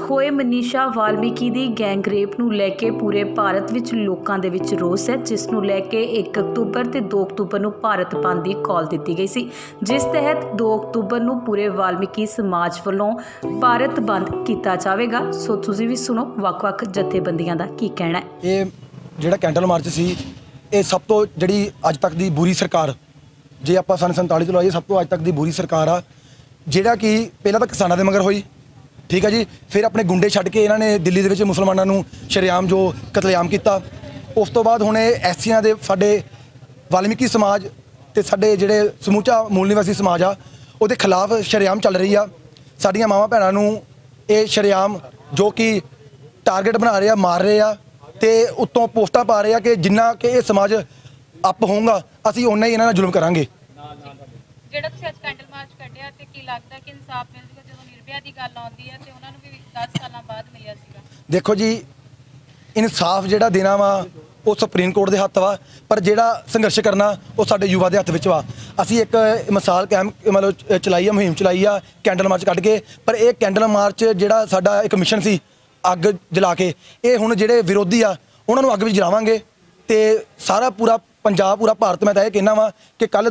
ਹੋਏ ਮਨੀਸ਼ਾ ਵਾਲਮੀਕੀ ਦੀ ਗੈਂਗਰੇਪ ਨੂੰ ਲੈ ਕੇ ਪੂਰੇ ਭਾਰਤ ਵਿੱਚ ਲੋਕਾਂ ਦੇ ਵਿੱਚ ਰੋਸ ਹੈ, ਜਿਸ ਨੂੰ ਲੈ ਕੇ 1 ਅਕਤੂਬਰ ਤੇ 2 ਅਕਤੂਬਰ ਨੂੰ ਭਾਰਤ ਬੰਦ ਦੀ ਕਾਲ ਦਿੱਤੀ ਗਈ ਸੀ, ਜਿਸ ਤਹਿਤ 2 ਅਕਤੂਬਰ ਨੂੰ ਪੂਰੇ ਵਾਲਮੀਕੀ ਸਮਾਜ ਵੱਲੋਂ ਭਾਰਤ ਬੰਦ ਕੀਤਾ ਜਾਵੇਗਾ। ਸੋ ਤੁਸੀਂ ਵੀ ਸੁਣੋ ਵੱਖ-ਵੱਖ ਜਥੇਬੰਦੀਆਂ ਦਾ ਕੀ ਕਹਿਣਾ ਹੈ। ਇਹ ਜਿਹੜਾ ਕੈਂਡਲ ਮਾਰਚ ਸੀ, ਇਹ ਸਭ ਤੋਂ ਜਿਹੜੀ ਅੱਜ ਤੱਕ ਦੀ ਬੁਰੀ ਸਰਕਾਰ, ਜੇ ਆਪਾਂ ਸਨ 47 ਤੋਂ ਲਾਈਏ, ਸਭ ਤੋਂ ਅੱਜ ਤੱਕ ਦੀ ਬੁਰੀ ਸਰਕਾਰ ਆ, ਜਿਹੜਾ ਕਿ ਪਹਿਲਾਂ ਤਾਂ ਕਿਸਾਨਾਂ ਦੇ ਮਗਰ ਹੋਈ, ठीक है जी, फिर अपने गुंडे छड्ड के इन्होंने दिल्ली दे विच मुसलमानों नूं शरेआम जो कतलेआम किया। उस तो बाद हुण एससीआं दे साडे वाल्मीकि समाज ते साडे जिहड़े समूचा मूल निवासी समाज आ उहदे खिलाफ शरेआम चल रही आ। साडीआं मावां भैणां नूं ये शरेआम जो कि टारगेट बना रहे आ, मार रहे आ ते उत्तों पोस्टां पा रहे आ कि जिन्ना कि ये समाज अप होऊगा असीं उन्ना ही इन्हां नाल जुल्म करांगे। ਜਿਹੜਾ ਤੁਸੀਂ ਅੱਜ ਕੈਂਡਲ ਮਾਰਚ ਕੱਢਿਆ ਤੇ ਕੀ ਲੱਗਦਾ ਕਿ ਇਨਸਾਫ ਮਿਲ ਜੂਗਾ ਜਦੋਂ ਨਿਰਭਇਆ ਦੀ ਗੱਲ ਆਉਂਦੀ ਹੈ ਤੇ ਉਹਨਾਂ ਨੂੰ ਵੀ 10 ਸਾਲਾਂ ਬਾਅਦ ਮਿਲਿਆ ਸੀਗਾ। ਦੇਖੋ ਜੀ, ਇਨਸਾਫ ਜਿਹੜਾ ਦੇਣਾ ਵਾ ਉਹ ਸੁਪਰੀਮ ਕੋਰਟ ਦੇ ਹੱਥ ਵਾ, ਪਰ ਜਿਹੜਾ ਸੰਘਰਸ਼ ਕਰਨਾ ਉਹ ਸਾਡੇ ਯੁਵਾ ਦੇ ਹੱਥ ਵਿੱਚ ਵਾ। ਅਸੀਂ ਇੱਕ ਮਿਸਾਲ ਕਾਇਮ ਮਤਲਬ ਚਲਾਈ ਆ, ਮੁਹਿੰਮ ਚਲਾਈ ਆ ਕੈਂਡਲ ਮਾਰਚ ਕੱਢ ਕੇ, ਪਰ ਇਹ ਕੈਂਡਲ ਮਾਰਚ ਜਿਹੜਾ ਸਾਡਾ ਇੱਕ ਮਿਸ਼ਨ ਸੀ ਅੱਗ ਜਲਾ ਕੇ, ਇਹ ਹੁਣ ਜਿਹੜੇ ਵਿਰੋਧੀ ਆ ਉਹਨਾਂ ਨੂੰ ਅੱਗ ਵਿੱਚ ਜਲਾਵਾਂਗੇ ਤੇ ਸਾਰਾ ਪੂਰਾ ਪੰਜਾਬ, ਪੂਰਾ ਭਾਰਤ, ਮੈਂ ਤਾਂ ਇਹ ਕਹਿਣਾ ਵਾ ਕਿ ਕੱਲ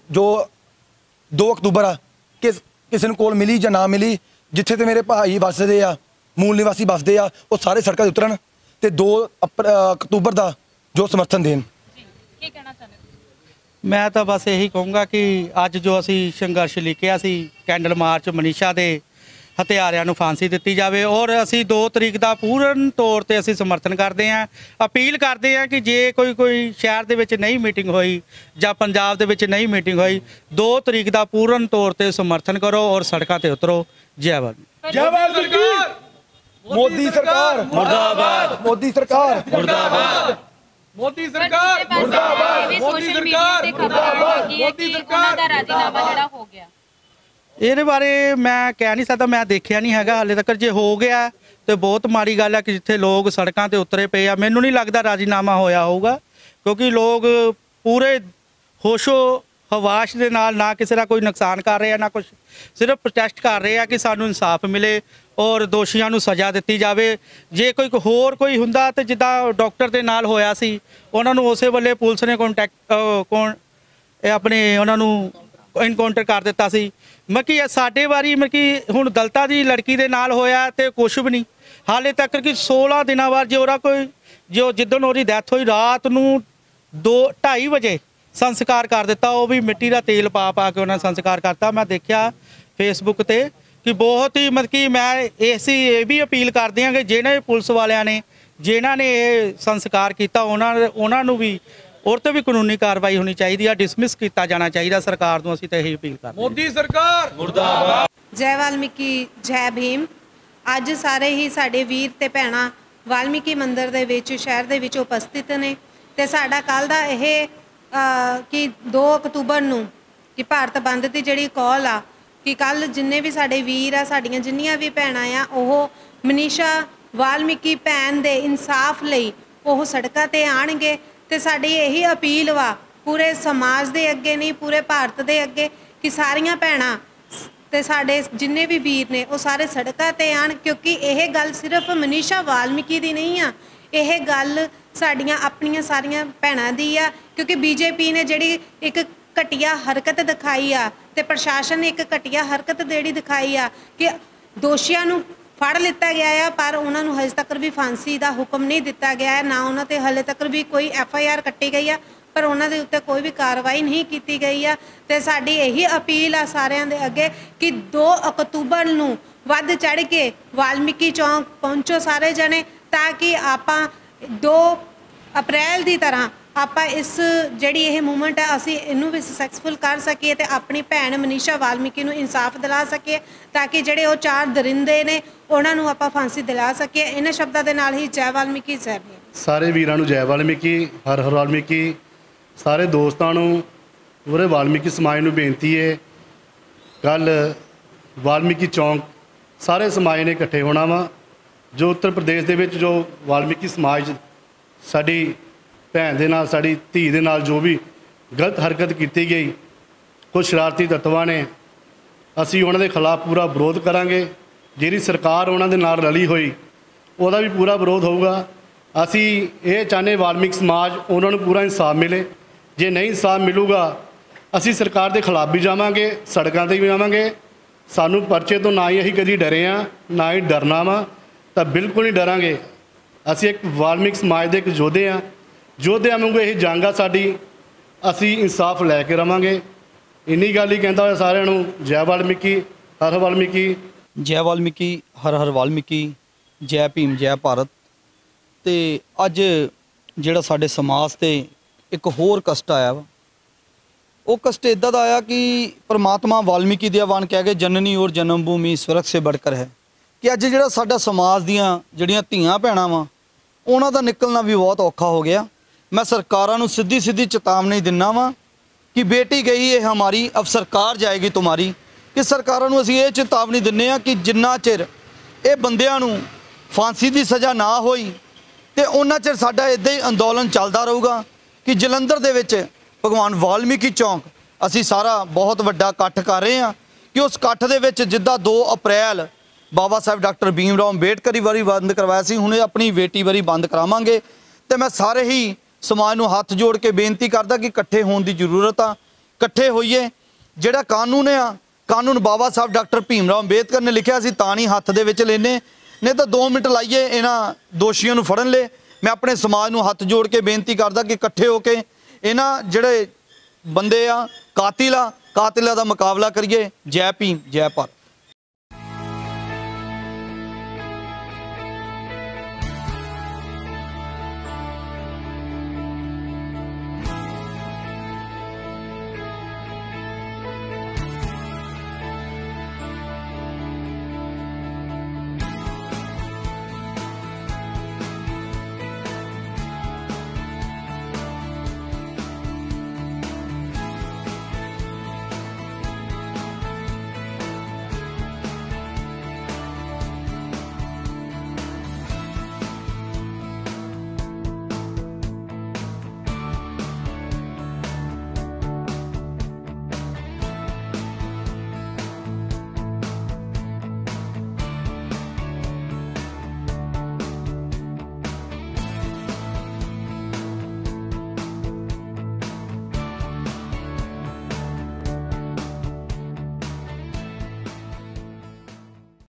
2 ਅਕਤੂਬਰ ਆ ਕਿ ਕਿਸੇ ਨੂੰ ਕੋਲ ਮਿਲੀ ਜਾਂ ਨਾ ਮਿਲੀ, ਜਿੱਥੇ ਤੇ ਮੇਰੇ ਭਾਈ ਵੱਸਦੇ ਆ, ਮੂਲ ਨਿਵਾਸੀ ਵੱਸਦੇ ਆ, ਉਹ ਸਾਰੇ ਸੜਕਾਂ 'ਤੇ ਉਤਰਨ ਤੇ 2 ਅਕਤੂਬਰ ਦਾ ਜੋ ਸਮਰਥਨ ਦੇਣ। ਕੀ ਕਹਿਣਾ ਚਾਹੁੰਦੇ ਹੋ? ਮੈਂ ਤਾਂ ਬਸ ਇਹੀ ਕਹੂੰਗਾ ਕਿ ਅੱਜ ਜੋ ਅਸੀਂ ਸੰਘਰਸ਼ ਲਿਖਿਆ ਸੀ ਕੈਂਡਲ ਮਾਰਚ, ਮਨੀਸ਼ਾ ਦੇ ਹਥਿਆਰਿਆਂ ਨੂੰ ਫਾਂਸੀ ਦਿੱਤੀ ਜਾਵੇ ਔਰ ਅਸੀਂ 2 ਤਰੀਕ ਦਾ ਪੂਰਨ ਤੌਰ ਤੇ ਅਸੀਂ ਸਮਰਥਨ ਕਰਦੇ ਹਾਂ। ਅਪੀਲ ਕਰਦੇ ਹਾਂ ਕਿ ਜੇ ਕੋਈ ਸ਼ਹਿਰ ਦੇ ਵਿੱਚ ਨਹੀਂ ਮੀਟਿੰਗ ਹੋਈ ਜਾਂ ਪੰਜਾਬ ਦੇ ਵਿੱਚ ਨਹੀਂ ਮੀਟਿੰਗ ਹੋਈ, 2 ਤਰੀਕ ਦਾ ਪੂਰਨ ਤੌਰ ਤੇ ਸਮਰਥਨ ਕਰੋ ਔਰ ਸੜਕਾਂ ਤੇ ਉਤਰੋ। ਜੈ ਵਾਲਮੀਕੀ। ਜੈ ਵਾਲਮੀਕੀ। ਮੋਦੀ ਸਰਕਾਰ ਮੁਰਦਾਬਾਦ। ਮੋਦੀ ਸਰਕਾਰ ਮੁਰਦਾਬਾਦ। ਮੋਦੀ ਸਰਕਾਰ ਮੁਰਦਾਬਾਦ। ਮੋਦੀ ਸਰਕਾਰ ਮੁਰਦਾਬਾਦ। ਮੋਦੀ ਸਰਕਾਰ ਦਾ ਰਾਜੀਨਾਮਾ ਜਿਹੜਾ ਹੋ ਗਿਆ, ਇਹਦੇ ਬਾਰੇ ਮੈਂ ਕਹਿ ਨਹੀਂ ਸਕਦਾ, ਮੈਂ ਦੇਖਿਆ ਨਹੀਂ ਹੈਗਾ ਹਾਲੇ ਤੱਕ। ਜੇ ਹੋ ਗਿਆ ਤੇ ਬਹੁਤ ਮਾੜੀ ਗੱਲ ਹੈ ਕਿ ਜਿੱਥੇ ਲੋਕ ਸੜਕਾਂ ਤੇ ਉਤਰੇ ਪਏ ਆ, ਮੈਨੂੰ ਨਹੀਂ ਲੱਗਦਾ ਰਾਜੀਨਾਮਾ ਹੋਇਆ ਹੋਊਗਾ, ਕਿਉਂਕਿ ਲੋਕ ਪੂਰੇ ਹੋਸ਼ੋ ਹਵਾਸ਼ ਦੇ ਨਾਲ ਨਾ ਕਿਸੇ ਦਾ ਕੋਈ ਨੁਕਸਾਨ ਕਰ ਰਹੇ ਆ ਨਾ ਕੁਝ, ਸਿਰਫ ਪ੍ਰੋਟੈਸਟ ਕਰ ਰਹੇ ਆ ਕਿ ਸਾਨੂੰ ਇਨਸਾਫ ਮਿਲੇ ਔਰ ਦੋਸ਼ੀਆਂ ਨੂੰ ਸਜ਼ਾ ਦਿੱਤੀ ਜਾਵੇ। ਜੇ ਕੋਈ ਹੁੰਦਾ ਤੇ ਜਿੱਦਾਂ ਡਾਕਟਰ ਦੇ ਨਾਲ ਹੋਇਆ ਸੀ, ਉਹਨਾਂ ਨੂੰ ਉਸੇ ਵੇਲੇ ਪੁਲਿਸ ਨੇ ਉਹਨਾਂ ਨੂੰ ਇਨਕਾਊਂਟਰ ਕਰ ਦਿੱਤਾ ਸੀ। ਮਤਲਬ ਸਾਡੇ ਵਾਰੀ ਮਤਲਬ ਹੁਣ ਦਲਤਾ ਦੀ ਲੜਕੀ ਦੇ ਨਾਲ ਹੋਇਆ ਤੇ ਕੁਛ ਵੀ ਨਹੀਂ ਹਾਲੇ ਤੱਕ ਕਿ 16 ਦਿਨਾਂ ਬਾਅਦ ਜੋ ਜਿੱਦਣ ਉਹਦੀ ਡੈਥ ਹੋਈ, ਰਾਤ ਨੂੰ 2:30 ਵਜੇ ਸੰਸਕਾਰ ਕਰ ਦਿੱਤਾ। ਉਹ ਵੀ ਮਿੱਟੀ ਦਾ ਤੇਲ ਪਾ ਕੇ ਉਹਨਾਂ ਸੰਸਕਾਰ ਕਰਤਾ। ਮੈਂ ਦੇਖਿਆ ਫੇਸਬੁੱਕ ਤੇ ਕਿ ਬਹੁਤ ਹੀ ਮਤਲਬ ਕਿ ਮੈਂ ਇਹ ਵੀ ਅਪੀਲ ਕਰਦੇ ਹਾਂ ਕਿ ਜਿਹੜੇ ਪੁਲਿਸ ਵਾਲਿਆਂ ਨੇ ਜਿਨ੍ਹਾਂ ਨੇ ਇਹ ਸੰਸਕਾਰ ਕੀਤਾ ਉਹਨਾਂ ਨੂੰ ਵੀ और तो भी कानूनी कार्रवाई होनी चाहिए, डिसमिस किया जाना चाहिए सरकार को। ਅਸੀਂ ਤਾਂ ਇਹੀ ਅਪੀਲ ਕਰਦੇ। मोदी सरकार मुर्दाबाद। जय वाल्मीकि, जय भीम। ਅੱਜ ਸਾਰੇ ਹੀ ਸਾਡੇ ਵੀਰ ਤੇ ਭੈਣਾਂ ਵਾਲਮੀਕੀ ਮੰਦਿਰ ਦੇ ਵਿੱਚ ਸ਼ਹਿਰ ਦੇ ਵਿੱਚ ਉਪਸਥਿਤ ਨੇ ਤੇ ਸਾਡਾ ਕੱਲ ਦਾ ਇਹ ਕਿ 2 ਅਕਤੂਬਰ ਨੂੰ ਕਿ ਭਾਰਤ ਬੰਦ ਦੀ ਜਿਹੜੀ ਕਾਲ ਆ ਕਿ ਕੱਲ ਜਿੰਨੇ ਵੀ ਸਾਡੇ ਵੀਰ ਆ, ਸਾਡੀਆਂ ਜਿੰਨੀਆਂ ਵੀ ਭੈਣਾਂ ਆ, ਉਹ ਮਨੀਸ਼ਾ ਵਾਲਮੀਕੀ ਭੈਣ ਦੇ ਇਨਸਾਫ ਲਈ ਉਹ ਸੜਕਾਂ ਤੇ ਆਣਗੇ ਤੇ ਸਾਡੀ ਇਹੀ ਅਪੀਲ ਵਾ ਪੂਰੇ ਸਮਾਜ ਦੇ ਅੱਗੇ, ਨਹੀਂ ਪੂਰੇ ਭਾਰਤ ਦੇ ਅੱਗੇ, ਕਿ ਸਾਰੀਆਂ ਭੈਣਾਂ ਤੇ ਸਾਡੇ ਜਿੰਨੇ ਵੀ ਵੀਰ ਨੇ ਉਹ ਸਾਰੇ ਸੜਕਾਂ ਤੇ ਆਣ, ਕਿਉਂਕਿ ਇਹ ਗੱਲ ਸਿਰਫ ਮਨੀਸ਼ਾ ਵਾਲਮੀਕੀ ਦੀ ਨਹੀਂ ਆ, ਇਹ ਗੱਲ ਸਾਡੀਆਂ ਆਪਣੀਆਂ ਸਾਰੀਆਂ ਭੈਣਾਂ ਦੀ ਆ। ਕਿਉਂਕਿ ਬੀਜੇਪੀ ਨੇ ਜਿਹੜੀ ਇੱਕ ਘਟੀਆ ਹਰਕਤ ਦਿਖਾਈ ਆ ਤੇ ਪ੍ਰਸ਼ਾਸਨ ਨੇ ਇੱਕ ਘਟੀਆ ਹਰਕਤ ਜਿਹੜੀ ਦਿਖਾਈ ਆ ਕਿ ਦੋਸ਼ੀਆਂ ਨੂੰ ਫੜ ਲਿੱਤਾ ਗਿਆ ਆ, ਪਰ ਉਹਨਾਂ ਨੂੰ ਹਜੇ ਤੱਕ ਵੀ ਫਾਂਸੀ ਦਾ ਹੁਕਮ ਨਹੀਂ ਦਿੱਤਾ ਗਿਆ ਹੈ, ਨਾ ਉਹਨਾਂ ਤੇ ਹਲੇ ਤੱਕ ਵੀ ਕੋਈ FIR ਕੱਟੀ ਗਈ ਆ, ਪਰ ਉਹਨਾਂ ਦੇ ਉੱਤੇ ਕੋਈ ਵੀ ਕਾਰਵਾਈ ਨਹੀਂ ਕੀਤੀ ਗਈ ਆ। ਤੇ ਸਾਡੀ ਇਹੀ ਅਪੀਲ ਆ ਸਾਰਿਆਂ ਦੇ ਅੱਗੇ ਕਿ 2 ਅਕਤੂਬਰ ਨੂੰ ਵੱਧ ਚੜ੍ਹ ਕੇ ਵਾਲਮੀਕੀ ਚੌਂਕ ਪਹੁੰਚੋ ਸਾਰੇ ਜਣੇ, ਤਾਂ ਕਿ ਆਪਾਂ 2 ਅਪ੍ਰੈਲ ਦੀ ਤਰ੍ਹਾਂ ਆਪਾਂ ਇਸ ਜਿਹੜੀ ਇਹ ਮੂਵਮੈਂਟ ਹੈ ਅਸੀਂ ਇਹਨੂੰ ਵੀ ਸਕਸੈਸਫੁਲ ਕਰ ਸਕੀਏ ਤੇ ਆਪਣੀ ਭੈਣ ਮਨੀਸ਼ਾ ਵਾਲਮੀਕੀ ਨੂੰ ਇਨਸਾਫ ਦਿਲਾ ਸਕੀਏ, ਤਾਂ ਕਿ ਜਿਹੜੇ ਉਹ 4 ਦਰਿੰਦੇ ਨੇ ਉਹਨਾਂ ਨੂੰ ਆਪਾਂ ਫਾਂਸੀ ਦਿਲਾ ਸਕੀਏ। ਇਹਨਾਂ ਸ਼ਬਦਾਂ ਦੇ ਨਾਲ ਹੀ ਜੈ ਵਾਲਮੀਕੀ, ਜੈ ਭੀਮ। ਸਾਰੇ ਵੀਰਾਂ ਨੂੰ ਜੈ ਵਾਲਮੀਕੀ, ਹਰ ਹਰ ਵਾਲਮੀਕੀ। ਸਾਰੇ ਦੋਸਤਾਂ ਨੂੰ, ਪੂਰੇ ਵਾਲਮੀਕੀ ਸਮਾਜ ਨੂੰ ਬੇਨਤੀ ਹੈ, ਕੱਲ ਵਾਲਮੀਕੀ ਚੌਂਕ ਸਾਰੇ ਸਮਾਜ ਨੇ ਇਕੱਠੇ ਹੋਣਾ ਵਾ। ਜੋ ਉੱਤਰ ਪ੍ਰਦੇਸ਼ ਦੇ ਵਿੱਚ ਜੋ ਵਾਲਮੀਕੀ ਸਮਾਜ ਸਾਡੀ ਭੈਣ ਦੇ ਨਾਲ, ਸਾਡੀ ਧੀ ਦੇ ਨਾਲ ਜੋ ਵੀ ਗਲਤ ਹਰਕਤ ਕੀਤੀ ਗਈ, ਕੁਝ ਸ਼ਰਾਰਤੀ ਤੱਤਾਂ ਨੇ, ਅਸੀਂ ਉਹਨਾਂ ਦੇ ਖਿਲਾਫ ਪੂਰਾ ਵਿਰੋਧ ਕਰਾਂਗੇ। ਜਿਹੜੀ ਸਰਕਾਰ ਉਹਨਾਂ ਦੇ ਨਾਲ ਰਲੀ ਹੋਈ ਉਹਦਾ ਵੀ ਪੂਰਾ ਵਿਰੋਧ ਹੋਊਗਾ। ਅਸੀਂ ਇਹ ਚਾਹੁੰਦੇ ਵਾਲਮੀਕ ਸਮਾਜ ਉਹਨਾਂ ਨੂੰ ਪੂਰਾ ਇਨਸਾਫ ਮਿਲੇ। ਜੇ ਨਹੀਂ ਇਨਸਾਫ ਮਿਲੂਗਾ ਅਸੀਂ ਸਰਕਾਰ ਦੇ ਖਿਲਾਫ ਵੀ ਜਾਵਾਂਗੇ, ਸੜਕਾਂ 'ਤੇ ਵੀ ਜਾਵਾਂਗੇ। ਸਾਨੂੰ ਪਰਚੇ ਤੋਂ ਨਾ ਹੀ ਅਸੀਂ ਕਦੀ ਡਰੇ ਹਾਂ, ਨਾ ਹੀ ਡਰਨਾ ਵਾ, ਤਾਂ ਬਿਲਕੁਲ ਨਹੀਂ ਡਰਾਂਗੇ। ਅਸੀਂ ਇੱਕ ਵਾਲਮੀਕ ਸਮਾਜ ਦੇ ਇੱਕ ਯੋਧੇ ਹਾਂ, ਯੋਧਿਆਂ ਵਾਂਗੂ ਇਹ ਜੰਗ ਆ ਸਾਡੀ। ਅਸੀਂ ਇਨਸਾਫ ਲੈ ਕੇ ਰਵਾਂਗੇ। ਇੰਨੀ ਗੱਲ ਹੀ ਕਹਿੰਦਾ ਹੋਇਆ ਸਾਰਿਆਂ ਨੂੰ ਜੈ ਵਾਲਮੀਕੀ, ਹਰ ਵਾਲਮੀਕੀ। ਜੈ ਵਾਲਮੀਕੀ, ਹਰ ਹਰ ਵਾਲਮੀਕੀ, ਜੈ ਭੀਮ, ਜੈ ਭਾਰਤ। ਤੇ ਅੱਜ ਜਿਹੜਾ ਸਾਡੇ ਸਮਾਜ ਤੇ ਇੱਕ ਹੋਰ ਕਸ਼ਟ ਆਇਆ ਵਾ, ਉਹ ਕਸ਼ਟ ਇੱਦਾਂ ਦਾ ਆਇਆ ਕਿ ਪ੍ਰਮਾਤਮਾ ਵਾਲਮੀਕੀ ਦੇ ਆਵਾਨ ਕਹਿ ਗਏ ਜਨਨੀ ਔਰ ਜਨਮ ਭੂਮੀ ਸਵਰਗ ਸੇ ਬੜਕਰ ਹੈ, ਕਿ ਅੱਜ ਜਿਹੜਾ ਸਾਡਾ ਸਮਾਜ ਦੀਆਂ ਜਿਹੜੀਆਂ ਧੀਆਂ ਭੈਣਾਂ ਵਾ ਉਹਨਾਂ ਦਾ ਨਿਕਲਣਾ ਵੀ ਬਹੁਤ ਔਖਾ ਹੋ ਗਿਆ। ਮੈਂ ਸਰਕਾਰਾਂ ਨੂੰ ਸਿੱਧੀ ਚੇਤਾਵਨੀ ਦਿੰਦਾ ਵਾਂ ਕਿ ਬੇਟੀ ਗਈ ਇਹ ਹਮਾਰੀ, ਅਬ ਸਰਕਾਰ ਜਾਏਗੀ ਤੁਮਾਰੀ। ਕਿ ਸਰਕਾਰਾਂ ਨੂੰ ਅਸੀਂ ਇਹ ਚੇਤਾਵਨੀ ਦਿੰਦੇ ਹਾਂ ਕਿ ਜਿੰਨਾ ਚਿਰ ਇਹ ਬੰਦਿਆਂ ਨੂੰ ਫਾਂਸੀ ਦੀ ਸਜ਼ਾ ਨਾ ਹੋਈ ਤੇ ਉਹਨਾਂ ਚਿਰ ਸਾਡਾ ਇੱਦਾਂ ਹੀ ਅੰਦੋਲਨ ਚੱਲਦਾ ਰਹੂਗਾ। ਕਿ ਜਲੰਧਰ ਦੇ ਵਿੱਚ ਭਗਵਾਨ ਵਾਲਮੀਕੀ ਚੌਂਕ ਅਸੀਂ ਸਾਰਾ ਬਹੁਤ ਵੱਡਾ ਇਕੱਠ ਕਰ ਰਹੇ ਹਾਂ ਕਿ ਉਸ ਇਕੱਠ ਦੇ ਵਿੱਚ ਜਿੱਦਾਂ 2 ਅਪ੍ਰੈਲ ਬਾਬਾ ਸਾਹਿਬ ਡਾਕਟਰ ਭੀਮ ਰਾਓ ਅੰਬੇਡਕਰ ਦੀ ਵਾਰੀ ਬੰਦ ਕਰਵਾਇਆ ਸੀ, ਹੁਣ ਆਪਣੀ ਬੇਟੀ ਵਾਰੀ ਬੰਦ ਕਰਾਵਾਂਗੇ। ਤੇ ਮੈਂ ਸਾਰੇ ਹੀ ਸਮਾਜ ਨੂੰ ਹੱਥ ਜੋੜ ਕੇ ਬੇਨਤੀ ਕਰਦਾ ਕਿ ਇਕੱਠੇ ਹੋਣ ਦੀ ਜ਼ਰੂਰਤ ਆ, ਇਕੱਠੇ ਹੋਈਏ। ਜਿਹੜਾ ਕਾਨੂੰਨ ਆ, ਕਾਨੂੰਨ ਬਾਬਾ ਸਾਹਿਬ ਡਾਕਟਰ ਭੀਮ ਰਾਓ ਅੰਬੇਦਕਰ ਨੇ ਲਿਖਿਆ ਸੀ ਤਾਂ ਨਹੀਂ ਹੱਥ ਦੇ ਵਿੱਚ ਲੈਣੇ, ਨਹੀਂ ਤਾਂ 2 ਮਿੰਟ ਲਾਈਏ ਇਹਨਾਂ ਦੋਸ਼ੀਆਂ ਨੂੰ ਫੜਨ ਲਈ। ਮੈਂ ਆਪਣੇ ਸਮਾਜ ਨੂੰ ਹੱਥ ਜੋੜ ਕੇ ਬੇਨਤੀ ਕਰਦਾ ਕਿ ਇਕੱਠੇ ਹੋ ਕੇ ਇਹਨਾਂ ਜਿਹੜੇ ਬੰਦੇ ਆ ਕਾਤਿਲਾਂ ਦਾ ਮੁਕਾਬਲਾ ਕਰੀਏ। ਜੈ ਭੀਮ, ਜੈ ਭਾਰਤ।